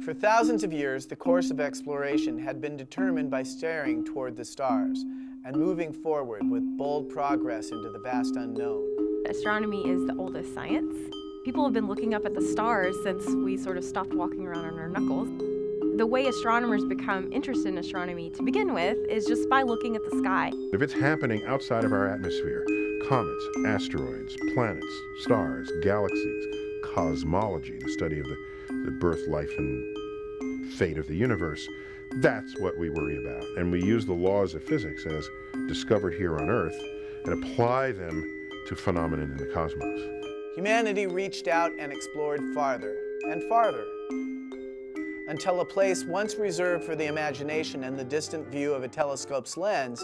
For thousands of years, the course of exploration had been determined by staring toward the stars and moving forward with bold progress into the vast unknown. Astronomy is the oldest science. People have been looking up at the stars since we sort of stopped walking around on our knuckles. The way astronomers become interested in astronomy to begin with is just by looking at the sky. If it's happening outside of our atmosphere, comets, asteroids, planets, stars, galaxies, cosmology, the study of the birth, life, and fate of the universe, that's what we worry about. And we use the laws of physics as discovered here on Earth and apply them to phenomena in the cosmos. Humanity reached out and explored farther and farther, until a place once reserved for the imagination and the distant view of a telescope's lens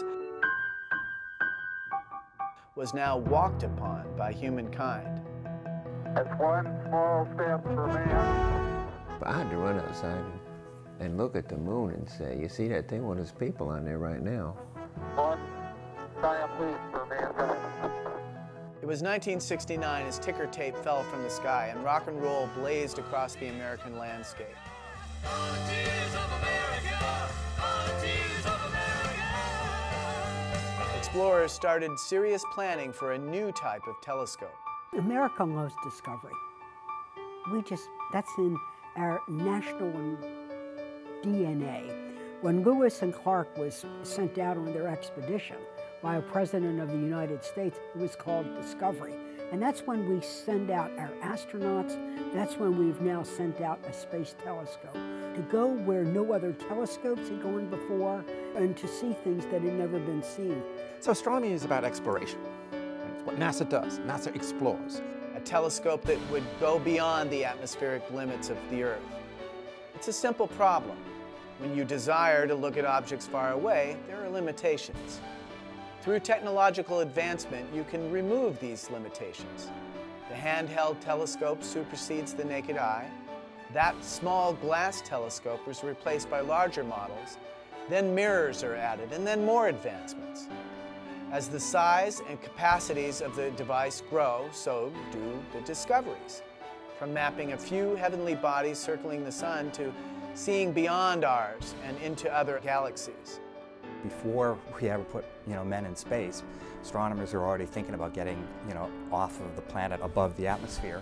was now walked upon by humankind. That's one small step for man. I had to run outside and look at the moon and say, you see that thing? Well, there's people on there right now. One giant leap for mankind. It was 1969 as ticker tape fell from the sky and rock and roll blazed across the American landscape. Explorers started serious planning for a new type of telescope. America loves discovery. That's in our national DNA. When Lewis and Clark was sent out on their expedition by a president of the United States, it was called Discovery. And that's when we send out our astronauts. That's when we've now sent out a space telescope to go where no other telescopes had gone before and to see things that had never been seen. So astronomy is about exploration. It's what NASA does. NASA explores. A telescope that would go beyond the atmospheric limits of the Earth. It's a simple problem. When you desire to look at objects far away, there are limitations. Through technological advancement, you can remove these limitations. The handheld telescope supersedes the naked eye. That small glass telescope was replaced by larger models. Then mirrors are added, and then more advancements. As the size and capacities of the device grow, so do the discoveries. From mapping a few heavenly bodies circling the sun to seeing beyond ours and into other galaxies. Before we ever put, men in space, astronomers are already thinking about getting, off of the planet above the atmosphere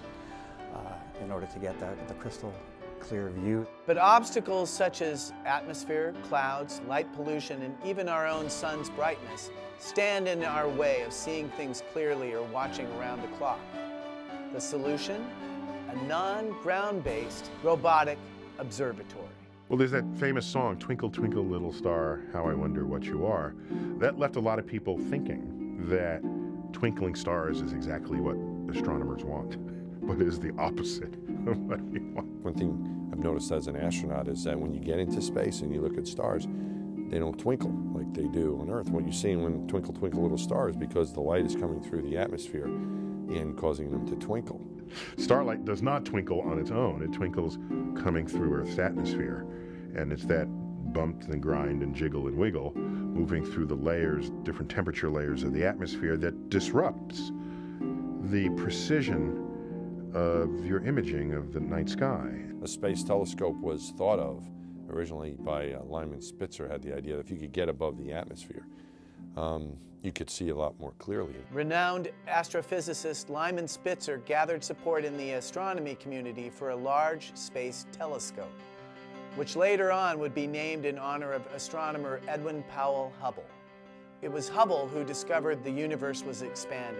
in order to get the crystal clear view. But obstacles such as atmosphere, clouds, light pollution, and even our own sun's brightness stand in our way of seeing things clearly or watching around the clock. The solution? A non-ground-based robotic observatory. Well, there's that famous song, Twinkle, Twinkle, Little Star, How I Wonder What You Are. That left a lot of people thinking that twinkling stars is exactly what astronomers want, but is the opposite of what we want. One thing I've noticed as an astronaut is that when you get into space and you look at stars, they don't twinkle like they do on Earth. What you're seeing when Twinkle, Twinkle, Little Star is because the light is coming through the atmosphere and causing them to twinkle. Starlight does not twinkle on its own. It twinkles coming through Earth's atmosphere. And it's that bump and grind and jiggle and wiggle moving through the layers, different temperature layers of the atmosphere that disrupts the precision of your imaging of the night sky. A space telescope was thought of originally by Lyman Spitzer, had the idea that if you could get above the atmosphere, you could see a lot more clearly. Renowned astrophysicist Lyman Spitzer gathered support in the astronomy community for a large space telescope, which later on would be named in honor of astronomer Edwin Powell Hubble. It was Hubble who discovered the universe was expanding.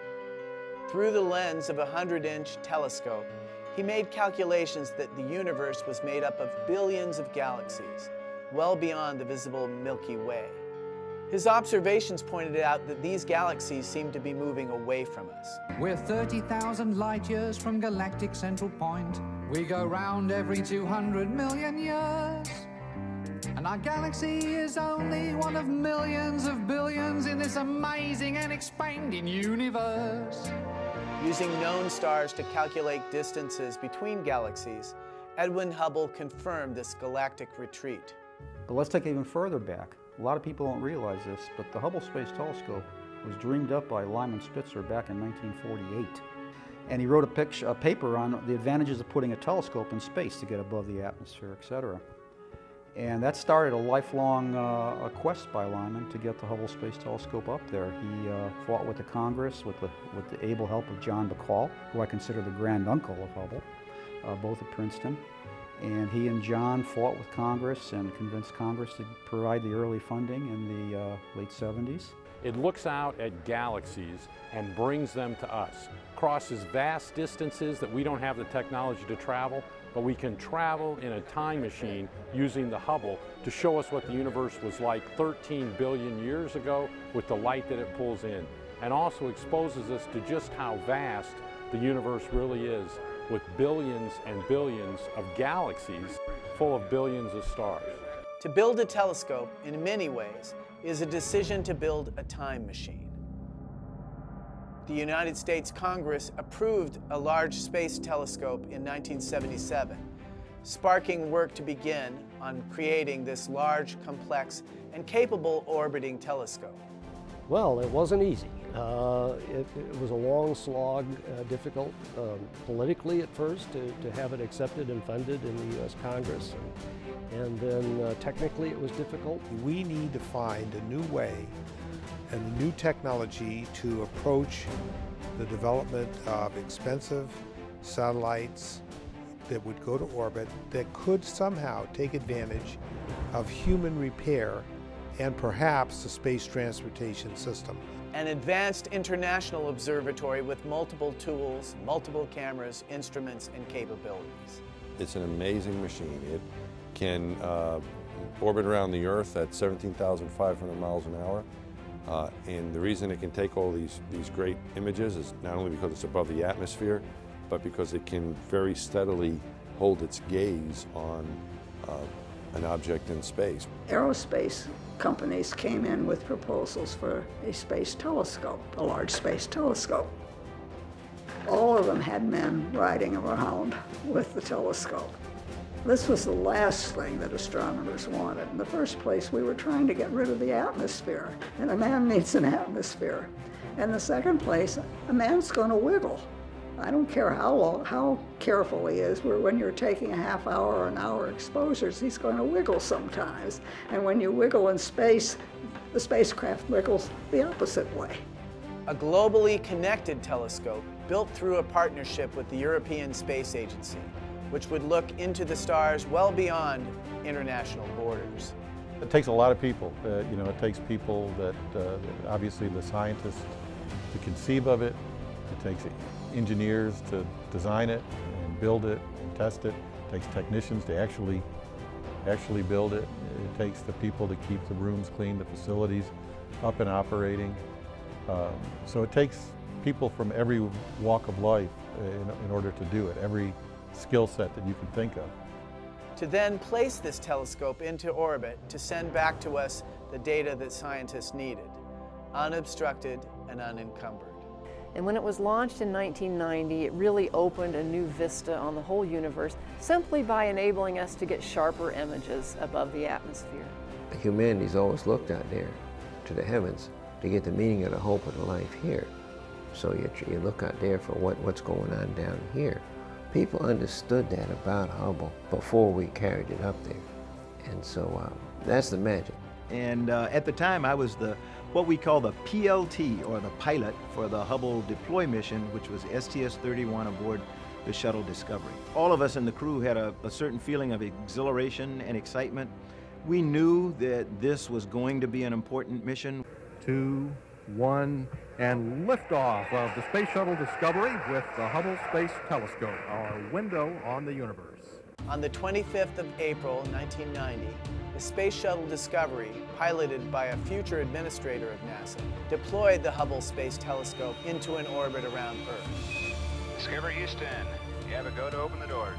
Through the lens of a 100-inch telescope, he made calculations that the universe was made up of billions of galaxies, well beyond the visible Milky Way. His observations pointed out that these galaxies seemed to be moving away from us. We're 30,000 light years from galactic central point. We go round every 200 million years. And our galaxy is only one of millions of billions in this amazing and expanding universe. Using known stars to calculate distances between galaxies, Edwin Hubble confirmed this galactic retreat. But let's take it even further back. A lot of people don't realize this, but the Hubble Space Telescope was dreamed up by Lyman Spitzer back in 1948. And he wrote a paper on the advantages of putting a telescope in space to get above the atmosphere, etc. And that started a lifelong quest by Lyman to get the Hubble Space Telescope up there. He fought with the Congress with the able help of John Bacall, who I consider the granduncle of Hubble, both at Princeton. And he and John fought with Congress and convinced Congress to provide the early funding in the late 70s. It looks out at galaxies and brings them to us, crosses vast distances that we don't have the technology to travel, but we can travel in a time machine using the Hubble to show us what the universe was like 13 billion years ago with the light that it pulls in, and also exposes us to just how vast the universe really is, with billions and billions of galaxies full of billions of stars. To build a telescope, in many ways, is a decision to build a time machine. The United States Congress approved a large space telescope in 1977, sparking work to begin on creating this large, complex, and capable orbiting telescope. Well, it wasn't easy. It was a long slog, difficult politically at first to have it accepted and funded in the U.S. Congress. And then technically it was difficult. We need to find a new way and a new technology to approach the development of expensive satellites that would go to orbit that could somehow take advantage of human repair and perhaps the space transportation system. An advanced international observatory with multiple tools, multiple cameras, instruments, and capabilities. It's an amazing machine. It can orbit around the Earth at 17,500 miles an hour. And the reason it can take all these great images is not only because it's above the atmosphere, but because it can very steadily hold its gaze on an object in space. Aerospace companies came in with proposals for a space telescope, a large space telescope. All of them had men riding around with the telescope. This was the last thing that astronomers wanted. In the first place, we were trying to get rid of the atmosphere, and a man needs an atmosphere. In the second place, a man's going to wiggle. I don't care how careful he is. When you're taking a half hour or an hour exposures, he's going to wiggle sometimes. And when you wiggle in space, the spacecraft wiggles the opposite way. A globally connected telescope built through a partnership with the European Space Agency, which would look into the stars well beyond international borders. It takes a lot of people. It takes people that, obviously the scientists to conceive of it. It takes engineers to design it and build it and test it. It takes technicians to actually build it. It takes the people to keep the rooms clean, the facilities up and operating. So it takes people from every walk of life in order to do it, every skill set that you can think of. To then place this telescope into orbit to send back to us the data that scientists needed, unobstructed and unencumbered. And when it was launched in 1990, it really opened a new vista on the whole universe simply by enabling us to get sharper images above the atmosphere. Humanity's always looked out there to the heavens to get the meaning of the hope of the life here. So you look out there for what's going on down here. People understood that about Hubble before we carried it up there. And so that's the magic. And at the time, I was what we call the PLT, or the pilot, for the Hubble deploy mission, which was STS-31 aboard the shuttle Discovery. All of us in the crew had a certain feeling of exhilaration and excitement. We knew that this was going to be an important mission. 2, 1, and liftoff of the Space Shuttle Discovery with the Hubble Space Telescope, our window on the universe. On the 25th of April, 1990, the Space Shuttle Discovery, piloted by a future administrator of NASA, deployed the Hubble Space Telescope into an orbit around Earth. Discovery Houston, you have a go to open the doors.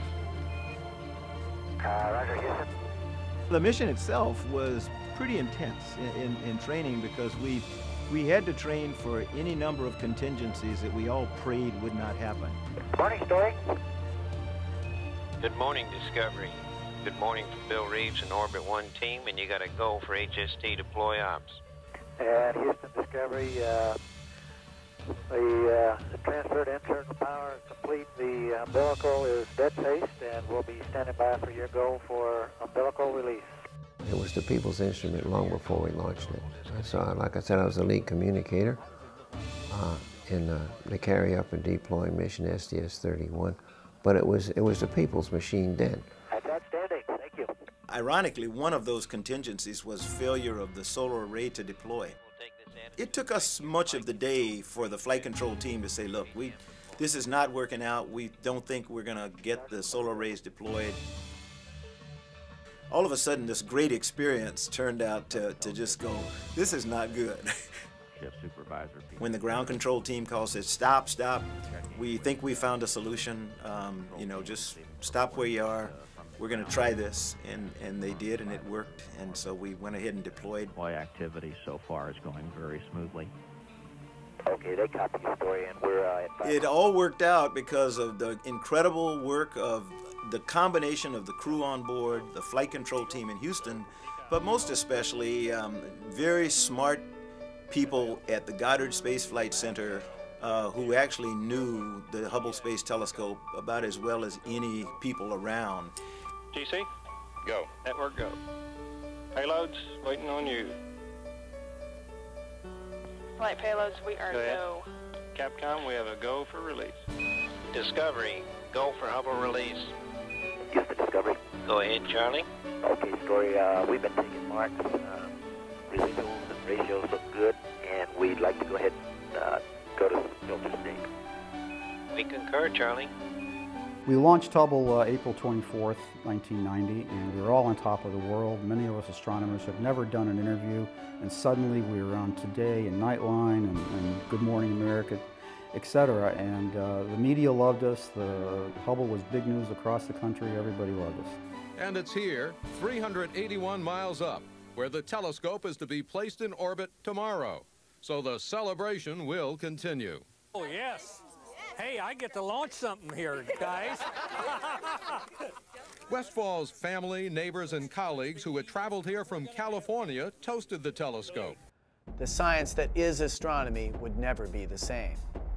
Roger, Houston. The mission itself was pretty intense in training, because we had to train for any number of contingencies that we all prayed would not happen. Morning, Story. Good morning, Discovery. Good morning from Bill Reeves and Orbit 1 team, and you got a go for HST deploy ops. And Houston Discovery, The transferred internal power is complete. The umbilical is dead paced, and we'll be standing by for your go for umbilical release. It was the people's instrument long before we launched it. So, like I said, I was the lead communicator in the carry up and deploy mission STS-31, but it was the people's machine then. That's outstanding. Thank you. Ironically, one of those contingencies was failure of the solar array to deploy. It took us much of the day for the flight control team to say, look, this is not working out. We don't think we're going to get the solar arrays deployed. All of a sudden, this great experience turned out to just go, this is not good. When the ground control team calls, says, stop, we think we found a solution, you know, just stop where you are. We're going to try this, and they did, and it worked, and so we went ahead and deployed. Deploy activity so far is going very smoothly. Okay, they copied the story, and we're It all worked out because of the incredible work of the combination of the crew on board, the flight control team in Houston, but most especially very smart people at the Goddard Space Flight Center who actually knew the Hubble Space Telescope about as well as any people around. GC, go. Network, go. Payloads, waiting on you. Flight payloads, we are go. Capcom, we have a go for release. Discovery, go for Hubble release. Houston Discovery. Go ahead, Charlie. Okay, Story, we've been taking marks. Release tools and ratios look good, and we'd like to go ahead and go to filter state. We concur, Charlie. We launched Hubble April 24th, 1990, and we were all on top of the world. Many of us astronomers have never done an interview, and suddenly we were on Today and Nightline and Good Morning America, etc. And the media loved us. The Hubble was big news across the country. Everybody loved us. And it's here, 381 miles up, where the telescope is to be placed in orbit tomorrow. So the celebration will continue. Oh, yes. Hey, I get to launch something here, guys. Westfall's family, neighbors, and colleagues who had traveled here from California toasted the telescope. The science that is astronomy would never be the same.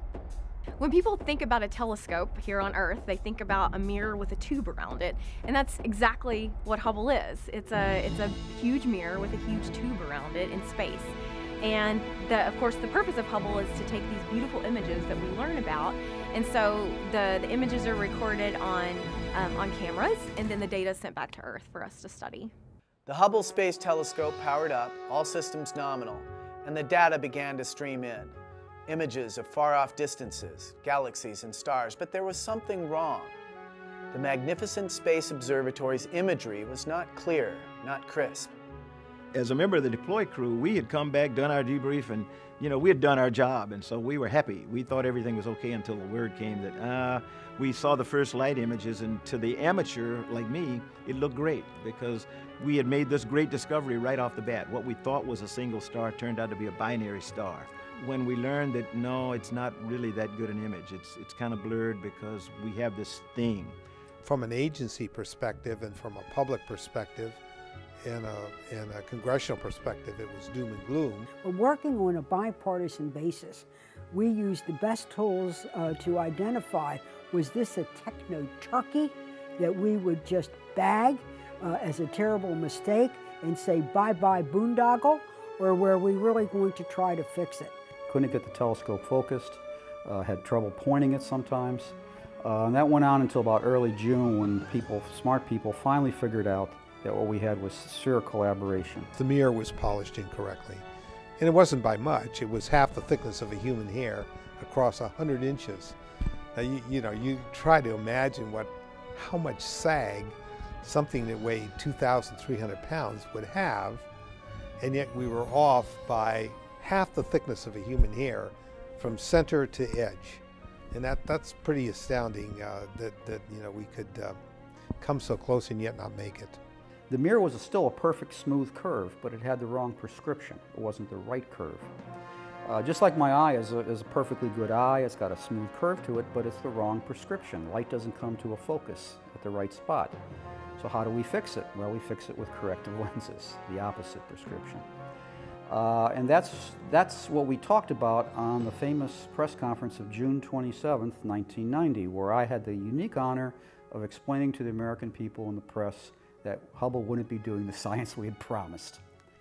When people think about a telescope here on Earth, they think about a mirror with a tube around it, and that's exactly what Hubble is. It's a huge mirror with a huge tube around it in space. And of course, the purpose of Hubble is to take these beautiful images that we learn about, and so the images are recorded on cameras, and then the data is sent back to Earth for us to study. The Hubble Space Telescope powered up, all systems nominal, and the data began to stream in. Images of far-off distances, galaxies and stars, but there was something wrong. The magnificent space observatory's imagery was not clear, not crisp. As a member of the deploy crew, we had come back, done our debrief, and you know, we had done our job, and so we were happy. We thought everything was okay until the word came that we saw the first light images, and to the amateur like me, it looked great because we had made this great discovery right off the bat. What we thought was a single star turned out to be a binary star. When we learned that no, it's not really that good an image, it's kind of blurred because we have this thing. From an agency perspective and from a public perspective, in a congressional perspective, it was doom and gloom. We're working on a bipartisan basis. We used the best tools to identify, was this a techno-turkey that we would just bag as a terrible mistake and say bye-bye boondoggle, or were we really going to try to fix it? Couldn't get the telescope focused, had trouble pointing it sometimes. And that went on until about early June when smart people finally figured out that what we had was spherical aberration. The mirror was polished incorrectly. And it wasn't by much. It was half the thickness of a human hair across 100 inches. Now, you try to imagine how much sag something that weighed 2,300 pounds would have, and yet we were off by half the thickness of a human hair from center to edge. And that's pretty astounding that we could come so close and yet not make it. The mirror was still a perfect smooth curve, but it had the wrong prescription. It wasn't the right curve. Just like my eye is a perfectly good eye, it's got a smooth curve to it, but it's the wrong prescription. Light doesn't come to a focus at the right spot. So how do we fix it? Well, we fix it with corrective lenses, the opposite prescription. And that's what we talked about on the famous press conference of June 27th, 1990, where I had the unique honor of explaining to the American people and the press that Hubble wouldn't be doing the science we had promised.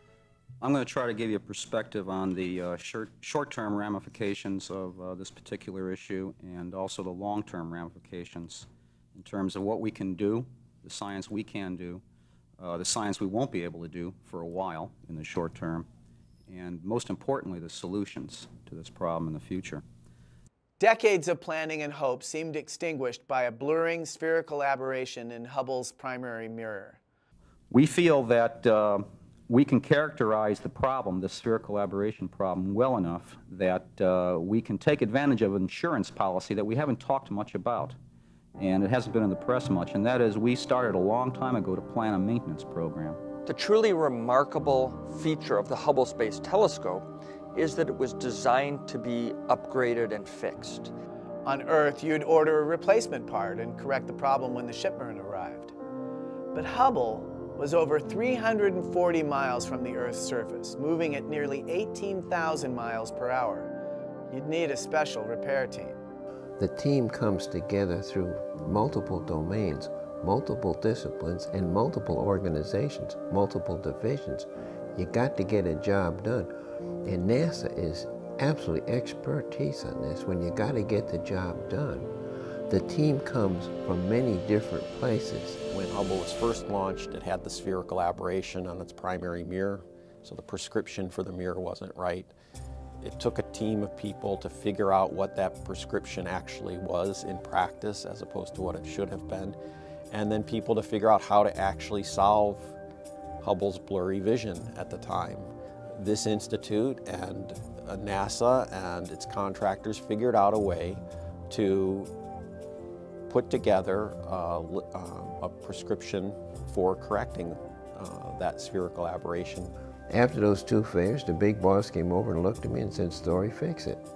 I'm going to try to give you a perspective on the short-term ramifications of this particular issue and also the long-term ramifications in terms of what we can do, the science we can do, the science we won't be able to do for a while in the short term, and most importantly, the solutions to this problem in the future. Decades of planning and hope seemed extinguished by a blurring spherical aberration in Hubble's primary mirror. We feel that we can characterize the problem, the spherical aberration problem, well enough that we can take advantage of an insurance policy that we haven't talked much about, and it hasn't been in the press much, and that is we started a long time ago to plan a maintenance program. The truly remarkable feature of the Hubble Space Telescope is that it was designed to be upgraded and fixed. On Earth, you'd order a replacement part and correct the problem when the shipment arrived. But Hubble was over 340 miles from the Earth's surface, moving at nearly 18,000 miles per hour. You'd need a special repair team. The team comes together through multiple domains, multiple disciplines, and multiple organizations, multiple divisions. You got to get a job done. And NASA is absolutely expertise on this. When you got to get the job done, the team comes from many different places. When Hubble was first launched, it had the spherical aberration on its primary mirror, so the prescription for the mirror wasn't right. It took a team of people to figure out what that prescription actually was in practice as opposed to what it should have been, and then people to figure out how to actually solve Hubble's blurry vision at the time. This institute and NASA and its contractors figured out a way to put together a prescription for correcting that spherical aberration. After those two fairs, the big boss came over and looked at me and said, "Story, fix it."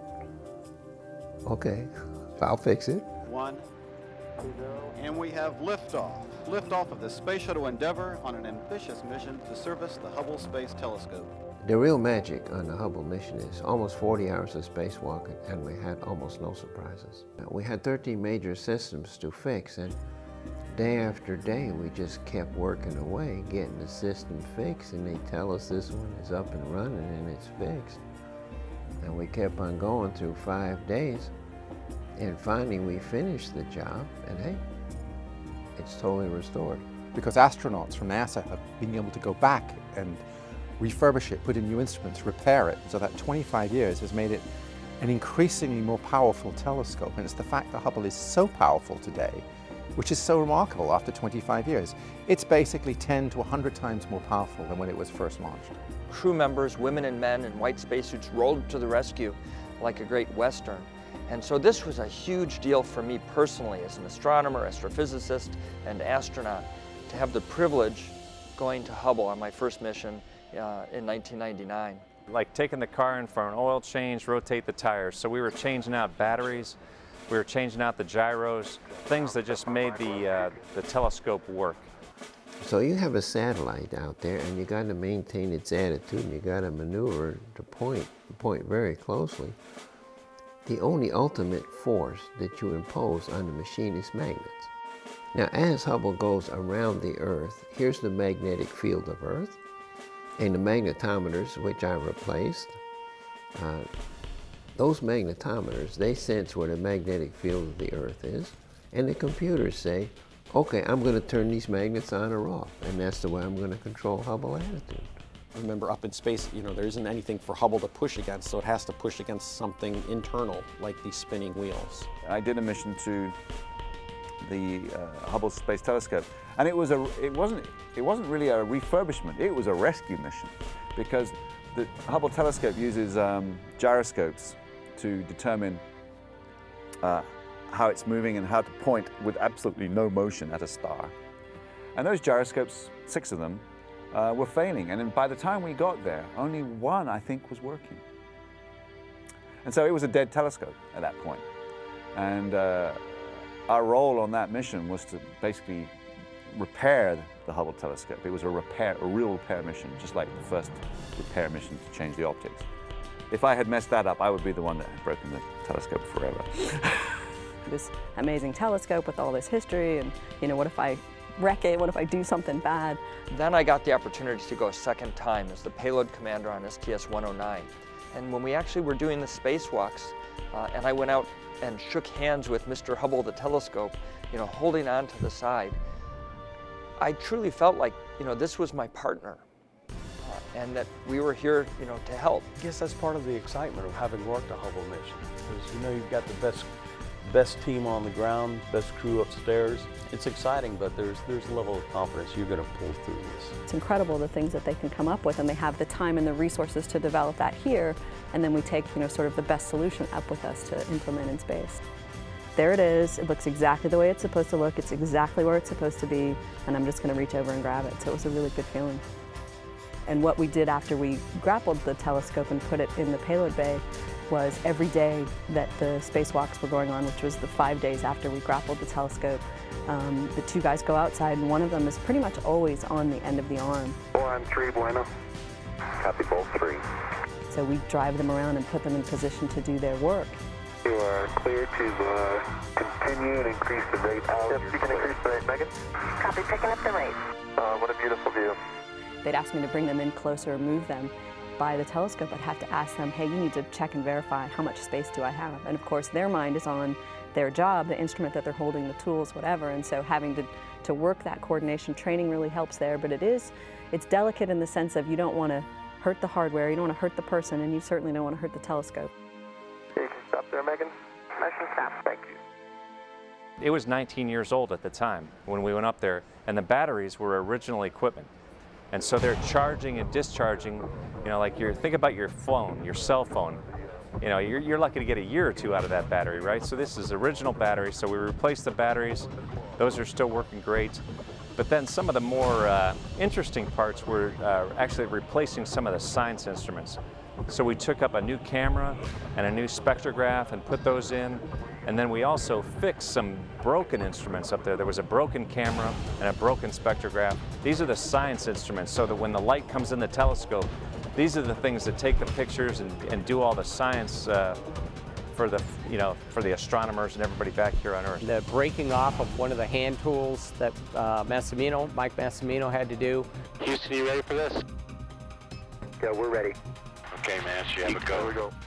Okay, I'll fix it. 1, 2, and we have liftoff. Liftoff of the Space Shuttle Endeavour on an ambitious mission to service the Hubble Space Telescope. The real magic on the Hubble mission is almost 40 hours of spacewalking, and we had almost no surprises. We had 13 major systems to fix, and day after day we just kept working away, getting the system fixed, and they tell us this one is up and running and it's fixed. And we kept on going through 5 days, and finally we finished the job, and hey, it's totally restored. Because astronauts from NASA have been able to go back and refurbish it, put in new instruments, repair it, so that 25 years has made it an increasingly more powerful telescope. And it's the fact that Hubble is so powerful today, which is so remarkable after 25 years. It's basically 10 to 100 times more powerful than when it was first launched. Crew members, women and men in white spacesuits, rolled to the rescue like a great Western. And so this was a huge deal for me personally as an astronomer, astrophysicist, and astronaut to have the privilege going to Hubble on my first mission in 1999. Like taking the car in for an oil change, rotate the tires. So we were changing out batteries, we were changing out the gyros, things that just made the telescope work. So you have a satellite out there, and you got to maintain its attitude, and you got to maneuver to point very closely. The only ultimate force that you impose on the machine is magnets. Now, as Hubble goes around the Earth, here's the magnetic field of Earth, and the magnetometers, which I replaced. Those magnetometers, they sense where the magnetic field of the Earth is, and the computers say, okay, I'm going to turn these magnets on or off, and that's the way I'm going to control Hubble attitude. Remember, up in space, you know, there isn't anything for Hubble to push against, so it has to push against something internal, like these spinning wheels. I did a mission to the Hubble Space Telescope, and it wasn't really a refurbishment, it was a rescue mission, because the Hubble telescope uses gyroscopes to determine how it's moving and how to point with absolutely no motion at a star. And those gyroscopes, 6 of them, were failing, and then by the time we got there, only 1, I think, was working. And so it was a dead telescope at that point. And our role on that mission was to basically repair the Hubble telescope. It was a real repair mission, just like the first repair mission to change the optics. If I had messed that up, I would be the one that had broken the telescope forever. This amazing telescope with all this history, and you know, what if I wreck it? What if I do something bad? Then I got the opportunity to go a second time as the payload commander on STS-109. And when we actually were doing the spacewalks, and I went out and shook hands with Mr. Hubble, the telescope, you know, holding on to the side, I truly felt like, you know, this was my partner, and that we were here, you know, to help. I guess that's part of the excitement of having worked a Hubble mission, because you know you've got the best team on the ground, best crew upstairs. It's exciting, but there's a level of confidence you're going to pull through this. It's incredible the things that they can come up with, and they have the time and the resources to develop that here, and then we take, you know, sort of the best solution up with us to implement in space. There it is. It looks exactly the way it's supposed to look. It's exactly where it's supposed to be, and I'm just going to reach over and grab it. So it was a really good feeling. And what we did after we grappled the telescope and put it in the payload bay was every day that the spacewalks were going on, which was the 5 days after we grappled the telescope, the two guys go outside, and one of them is pretty much always on the end of the arm. 4-3, Bueno. Copy, both 3. So we drive them around and put them in position to do their work. You are clear to continue and increase the rate out. Yep, you can increase the rate, Megan. Copy, picking up the rate. What a beautiful view. They'd ask me to bring them in closer, move them by the telescope. I'd have to ask them, hey, you need to check and verify how much space do I have? And of course, their mind is on their job, the instrument that they're holding, the tools, whatever. And so having to work that coordination, training really helps there. But it's delicate in the sense of you don't want to hurt the hardware, you don't want to hurt the person, and you certainly don't want to hurt the telescope. Okay, you can stop there, Megan. Mission stop. Thank you. It was 19 years old at the time when we went up there, and the batteries were original equipment. And so they're charging and discharging, you know, like think about your phone, your cell phone. You know, you're lucky to get a year or two out of that battery, right? So this is original battery, so we replaced the batteries. Those are still working great. But then some of the more interesting parts were actually replacing some of the science instruments. So we took up a new camera and a new spectrograph and put those in. And then we also fixed some broken instruments up there. There was a broken camera and a broken spectrograph. These are the science instruments, so that when the light comes in the telescope, these are the things that take the pictures and do all the science for the astronomers and everybody back here on Earth. The breaking off of one of the hand tools that Mike Massimino had to do. Houston, you ready for this? Yeah, we're ready. Okay, man, you have a go. Here we go.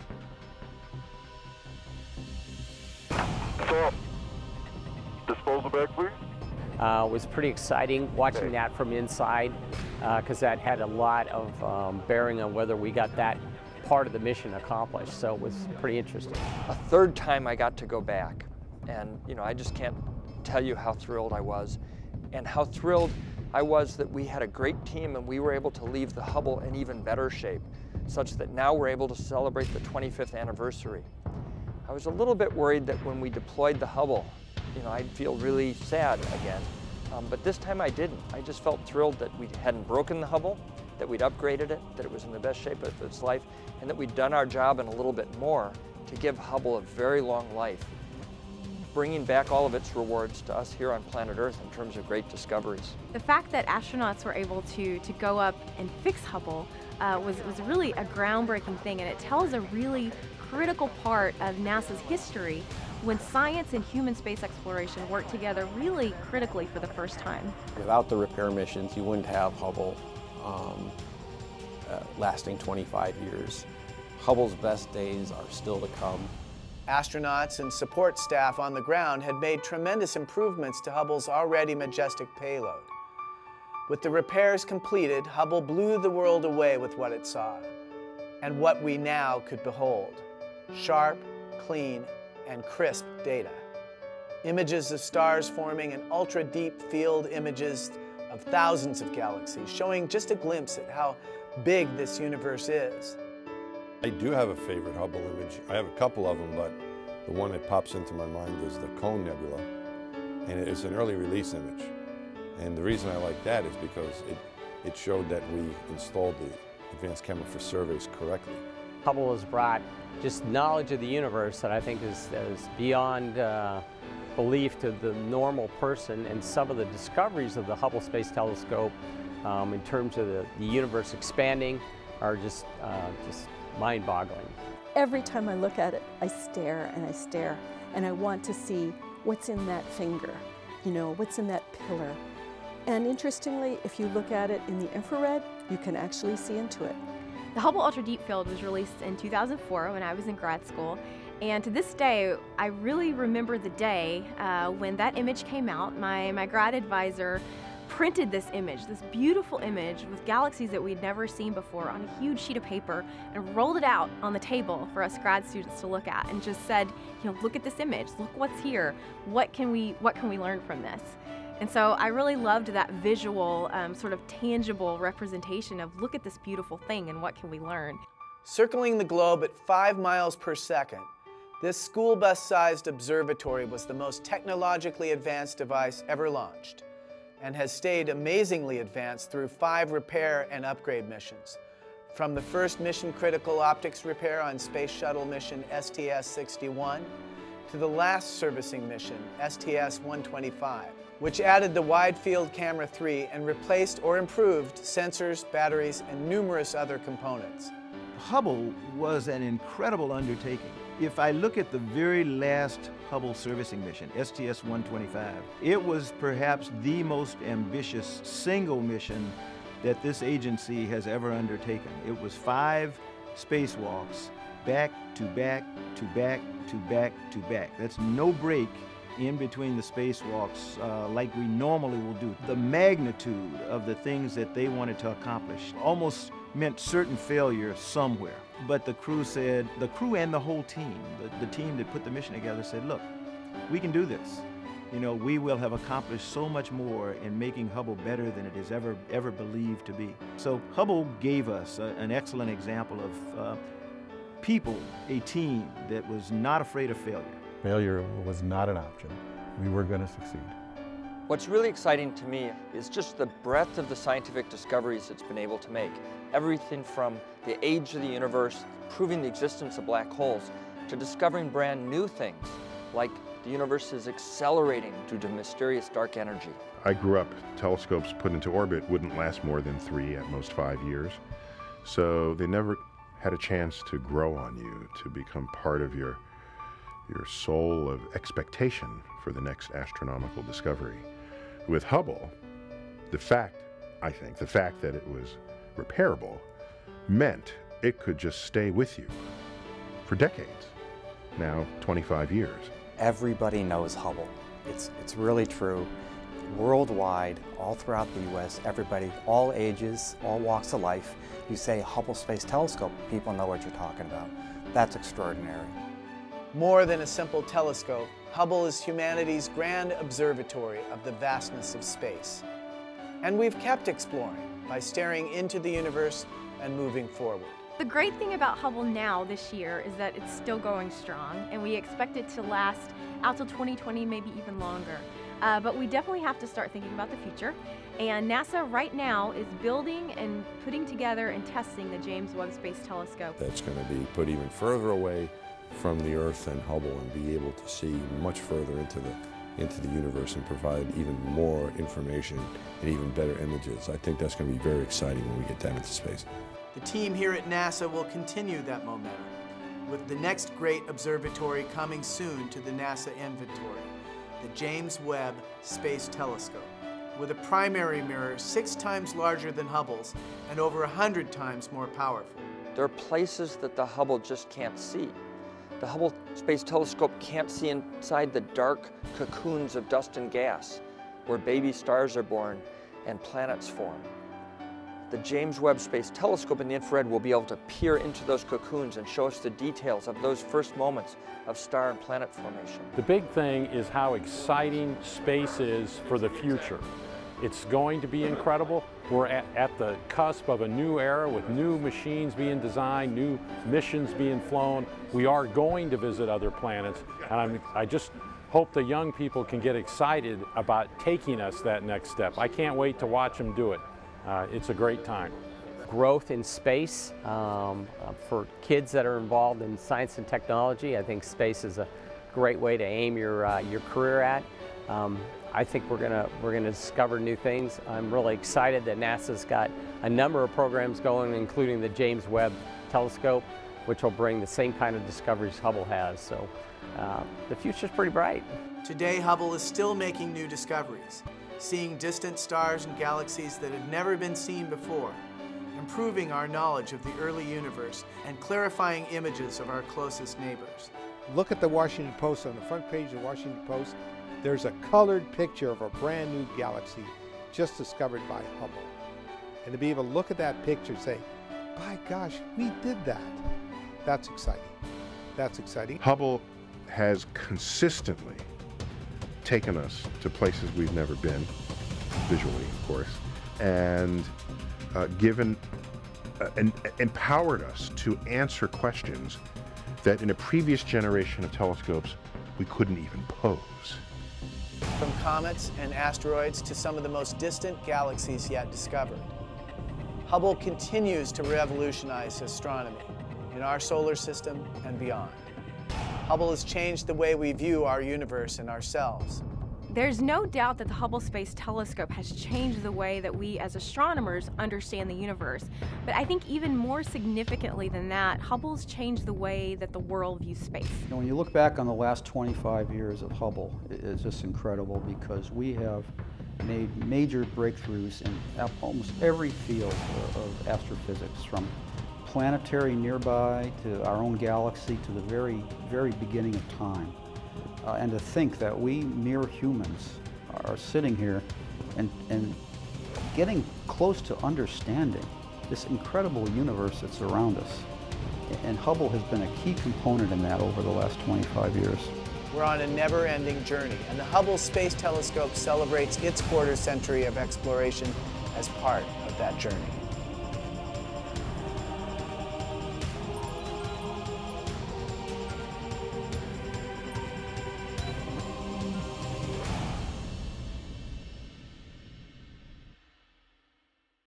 Stop. Disposal bag, please. It was pretty exciting watching that from inside, because that had a lot of bearing on whether we got that part of the mission accomplished, so it was pretty interesting. A third time I got to go back, and you know, I just can't tell you how thrilled I was, and how thrilled I was that we had a great team and we were able to leave the Hubble in even better shape, such that now we're able to celebrate the 25th anniversary. I was a little bit worried that when we deployed the Hubble, you know, I'd feel really sad again, but this time I didn't. I just felt thrilled that we hadn't broken the Hubble, that we'd upgraded it, that it was in the best shape of its life, and that we'd done our job and a little bit more to give Hubble a very long life, bringing back all of its rewards to us here on planet Earth in terms of great discoveries. The fact that astronauts were able to go up and fix Hubble was really a groundbreaking thing, and it tells a really critical part of NASA's history when science and human space exploration work together really critically for the first time. Without the repair missions, you wouldn't have Hubble lasting 25 years. Hubble's best days are still to come. Astronauts and support staff on the ground had made tremendous improvements to Hubble's already majestic payload. With the repairs completed, Hubble blew the world away with what it saw, and what we now could behold: sharp, clean, and crisp data. Images of stars forming and ultra-deep field images of thousands of galaxies, showing just a glimpse at how big this universe is. I do have a favorite Hubble image. I have a couple of them, but the one that pops into my mind is the Cone Nebula, and it's an early release image. And the reason I like that is because it showed that we installed the advanced camera for surveys correctly. Hubble has brought just knowledge of the universe that I think is beyond belief to the normal person, and some of the discoveries of the Hubble Space Telescope in terms of the universe expanding are just mind-boggling. Every time I look at it, I stare and I stare, and I want to see what's in that finger, you know, what's in that pillar. And interestingly, if you look at it in the infrared, you can actually see into it. The Hubble Ultra Deep Field was released in 2004 when I was in grad school. And to this day, I really remember the day when that image came out. My grad advisor printed this image, this beautiful image with galaxies that we'd never seen before on a huge sheet of paper, and rolled it out on the table for us grad students to look at, and just said, you know, look at this image, look what's here, what can we learn from this? And so I really loved that visual, sort of tangible representation of look at this beautiful thing and what can we learn. Circling the globe at 5 miles per second, this school bus-sized observatory was the most technologically advanced device ever launched, and has stayed amazingly advanced through 5 repair and upgrade missions. From the first mission-critical optics repair on Space Shuttle mission STS-61 to the last servicing mission, STS-125, which added the Wide Field Camera 3 and replaced or improved sensors, batteries, and numerous other components. Hubble was an incredible undertaking. If I look at the very last Hubble servicing mission, STS-125, it was perhaps the most ambitious single mission that this agency has ever undertaken. It was 5 spacewalks, back to back to back to back to back. That's no break in between the spacewalks like we normally will do. The magnitude of the things that they wanted to accomplish almost meant certain failure somewhere. But the crew said, the crew and the whole team, the team that put the mission together said, look, we can do this. You know, we will have accomplished so much more in making Hubble better than it is ever believed to be. So Hubble gave us an excellent example of people, a team that was not afraid of failure. Failure was not an option. We were going to succeed. What's really exciting to me is just the breadth of the scientific discoveries it's been able to make. Everything from the age of the universe, proving the existence of black holes, to discovering brand new things, like the universe is accelerating due to mysterious dark energy. I grew up, telescopes put into orbit wouldn't last more than 3, at most 5 years. So they never had a chance to grow on you, to become part of your soul of expectation for the next astronomical discovery. With Hubble, the fact that it was repairable meant it could just stay with you for decades, now 25 years. Everybody knows Hubble. It's really true. Worldwide, all throughout the U.S., everybody, all ages, all walks of life, you say Hubble Space Telescope, people know what you're talking about. That's extraordinary. More than a simple telescope, Hubble is humanity's grand observatory of the vastness of space. And we've kept exploring by staring into the universe and moving forward. The great thing about Hubble now this year is that it's still going strong, and we expect it to last out till 2020, maybe even longer. But we definitely have to start thinking about the future. And NASA right now is building and putting together and testing the James Webb Space Telescope. That's going to be put even further away from the Earth than Hubble, and be able to see much further into the universe and provide even more information and even better images. I think that's going to be very exciting when we get down into space. The team here at NASA will continue that momentum, with the next great observatory coming soon to the NASA inventory, the James Webb Space Telescope, with a primary mirror 6 times larger than Hubble's and over 100 times more powerful. There are places that the Hubble just can't see. The Hubble Space Telescope can't see inside the dark cocoons of dust and gas, where baby stars are born and planets form. The James Webb Space Telescope in the infrared will be able to peer into those cocoons and show us the details of those first moments of star and planet formation. The big thing is how exciting space is for the future. It's going to be incredible. We're at the cusp of a new era with new machines being designed, new missions being flown. We are going to visit other planets, and I just hope the young people can get excited about taking us that next step. I can't wait to watch them do it. It's a great time. Growth in space for kids that are involved in science and technology. I think space is a great way to aim your career at. I think we're gonna discover new things. I'm really excited that NASA's got a number of programs going, including the James Webb Telescope, which will bring the same kind of discoveries Hubble has. So the future's pretty bright. Today, Hubble is still making new discoveries, seeing distant stars and galaxies that had never been seen before, improving our knowledge of the early universe, and clarifying images of our closest neighbors. Look at the Washington Post. On the front page of the Washington Post, there's a colored picture of a brand new galaxy just discovered by Hubble. And to be able to look at that picture and say, by gosh, we did that. That's exciting. That's exciting. Hubble has consistently taken us to places we've never been, visually, of course, and empowered us to answer questions that in a previous generation of telescopes we couldn't even pose. From comets and asteroids to some of the most distant galaxies yet discovered, Hubble continues to revolutionize astronomy in our solar system and beyond. Hubble has changed the way we view our universe and ourselves. There's no doubt that the Hubble Space Telescope has changed the way that we as astronomers understand the universe. But I think even more significantly than that, Hubble's changed the way that the world views space. When you look back on the last 25 years of Hubble, it's just incredible because we have made major breakthroughs in almost every field of astrophysics, from planetary nearby to our own galaxy to the very, very beginning of time. And to think that we mere humans are sitting here and getting close to understanding this incredible universe that's around us. And Hubble has been a key component in that over the last 25 years. We're on a never-ending journey, and the Hubble Space Telescope celebrates its quarter century of exploration as part of that journey.